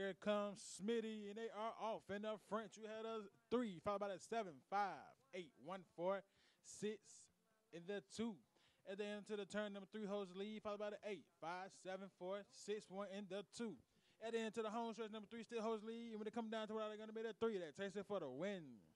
Here comes Smitty, and they are off in the front. You had a 3, followed by the 7, 5, 8, 1, 4, 6, in the 2. At the end to the turn, number 3 holds the lead, followed by the 8, 5, 7, 4, 6, 1 in the 2. At the end to the home stretch, number 3 still holds the lead, and when it comes down to it, they're going to be the 3 that takes it for the win.